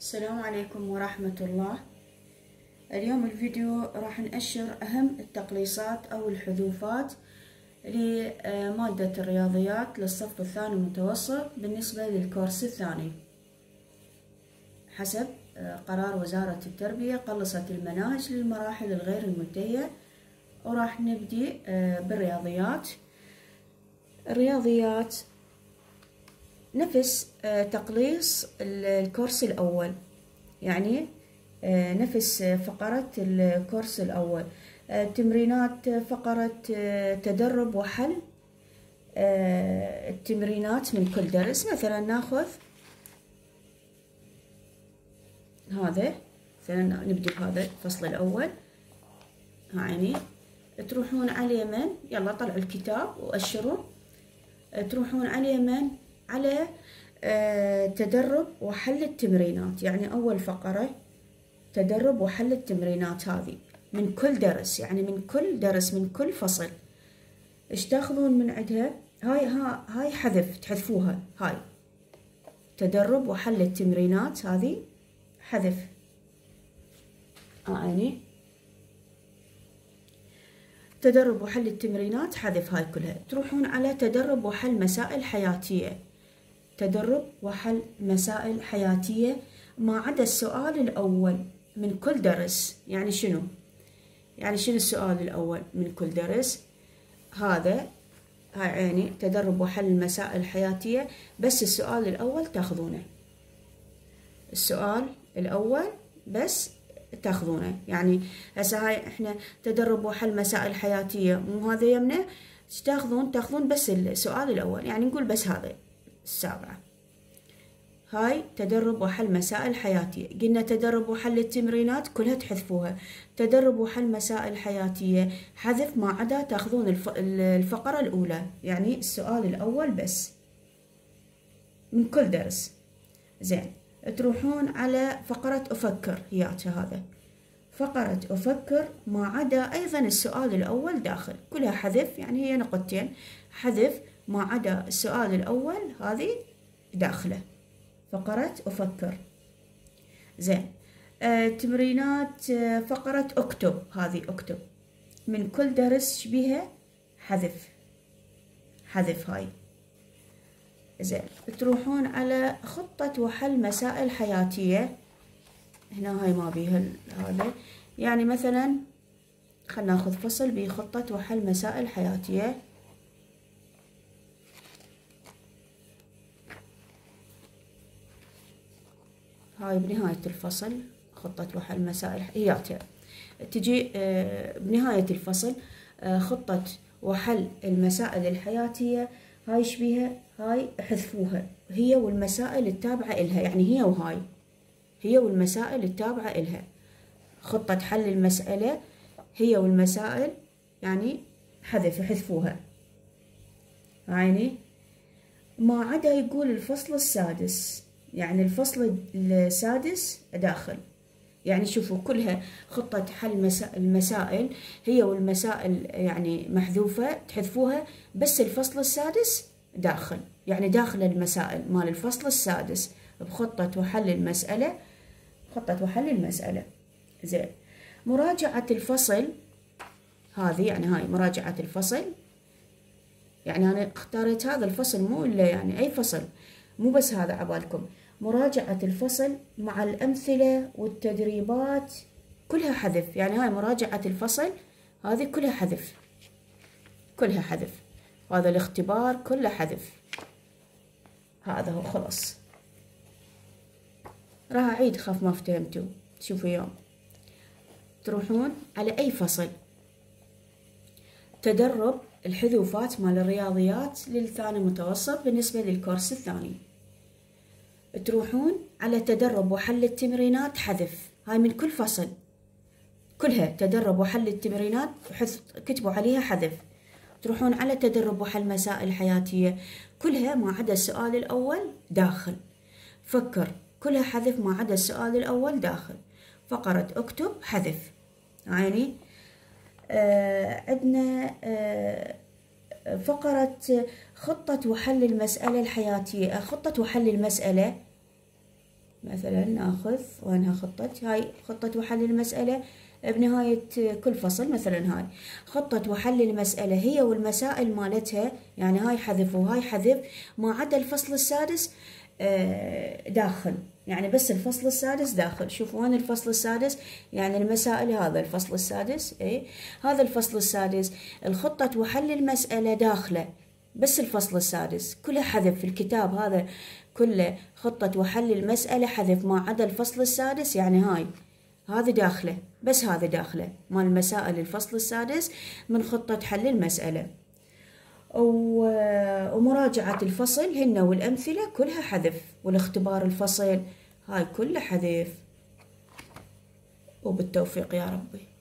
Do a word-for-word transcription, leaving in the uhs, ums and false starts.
السلام عليكم ورحمة الله. اليوم الفيديو راح نأشر أهم التقليصات أو الحذوفات لمادة الرياضيات للصف الثاني المتوسط بالنسبة للكورس الثاني. حسب قرار وزارة التربية قلصت المناهج للمراحل الغير المنتهية، وراح نبدي بالرياضيات. الرياضيات نفس تقليص الكورس الأول، يعني نفس فقرة الكورس الأول، تمرينات فقرة تدرب وحل التمرينات من كل درس. مثلا ناخذ هذا، مثلا نبدأ بهذا الفصل الأول. يعني تروحون على اليمين، يلا طلعوا الكتاب وأشروا، تروحون على اليمين على تدرب وحل التمرينات. يعني أول فقرة تدرب وحل التمرينات هذه من كل درس، يعني من كل درس من كل فصل. ايش تاخذون من عندها؟ هاي ها هاي حذف، تحذفوها. هاي تدرب وحل التمرينات هذه حذف. يعني تدرب وحل التمرينات حذف هاي كلها. تروحون على تدرب وحل مسائل حياتية، تدرب وحل مسائل حياتية ما عدا السؤال الأول من كل درس. يعني شنو؟ يعني شنو السؤال الأول من كل درس؟ هذا هاي يعني تدرب وحل المسائل الحياتية، بس السؤال الأول تاخذونه. السؤال الأول بس تاخذونه. يعني هسه هاي احنا تدرب وحل مسائل حياتية، مو هذا يمنا، تاخذون تاخذون بس السؤال الأول. يعني نقول بس هذا السابعة. هاي تدرب وحل مسائل حياتية. قلنا تدرب وحل التمرينات كلها تحذفوها. تدرب وحل مسائل حياتية حذف ما عدا تاخذون الفقرة الأولى، يعني السؤال الأول بس من كل درس. زين، تروحون على فقرة أفكر، هياتها هذا فقرة أفكر ما عدا أيضا السؤال الأول داخل، كلها حذف. يعني هي نقطتين حذف ما عدا السؤال الأول، هذه داخله فقرة أفكر. زين، آه، تمرينات آه، فقرة أكتب، هذه أكتب من كل درس شبيها حذف حذف هاي. زين، تروحون على خطة وحل مسائل حياتية. هنا هاي ما بيها هذا، يعني مثلا خلنا ناخذ فصل بخطة وحل مسائل حياتية. هاي بنهاية الفصل خطة وحل مسائل حياتية، تجي بنهاية الفصل خطة وحل المسائل الحياتية. هاي ايش بيها؟ هاي حذفوها، هي والمسائل التابعة إلها. يعني هي وهاي هي والمسائل التابعة إلها. خطة حل المسألة هي والمسائل، يعني حذف حذفوها. يعني ما عدا يقول الفصل السادس، يعني الفصل السادس داخل. يعني شوفوا كلها خطة حل المسائل هي والمسائل يعني محذوفة، تحذفوها، بس الفصل السادس داخل. يعني داخل المسائل مال الفصل السادس بخطة وحل المسألة، خطة وحل المسألة. زين، مراجعة الفصل هذه، يعني هاي مراجعة الفصل. يعني أنا اختاريت هذا الفصل، مو إلا يعني أي فصل، مو بس هذا عبالكم. مراجعة الفصل مع الأمثلة والتدريبات كلها حذف. يعني هاي مراجعة الفصل هذه كلها حذف، كلها حذف. هذا الاختبار كله حذف. هذا هو خلص. راح أعيد، خاف ما فهمتوا. شوفوا يوم تروحون على أي فصل تدرب الحذوفات مال الرياضيات للثاني متوسط بالنسبة للكورس الثاني، تروحون على تدرب وحل التمرينات حذف. هاي من كل فصل كلها تدرب وحل التمرينات كتبوا عليها حذف. تروحون على تدرب وحل مسائل حياتية كلها ما عدا السؤال الأول داخل. فكر كلها حذف ما عدا السؤال الأول داخل. فقرة اكتب حذف. يعني آه عندنا آه فقرة خطة وحل المسألة الحياتية، خطة وحل المسألة مثلا ناخذ وينها خطة، هاي خطة وحل المسألة بنهاية كل فصل. مثلا هاي خطة وحل المسألة هي والمسائل مالتها، يعني هاي حذف وهاي حذف، ما عدا الفصل السادس داخل، يعني بس الفصل السادس داخل. شوفوا وين الفصل السادس، يعني المسائل هذا الفصل السادس، اي هذا الفصل السادس. الخطة وحل المسألة داخله، بس الفصل السادس كلها حذف في الكتاب هذا كله. خطة وحل المسألة حذف ما عدا الفصل السادس، يعني هاي هذا داخله، بس هذا داخله مال المسائل الفصل السادس من خطة حل المسألة. ومراجعة الفصل هن والأمثلة كلها حذف، والاختبار الفصل هاي كلها حذف. وبالتوفيق يا ربي.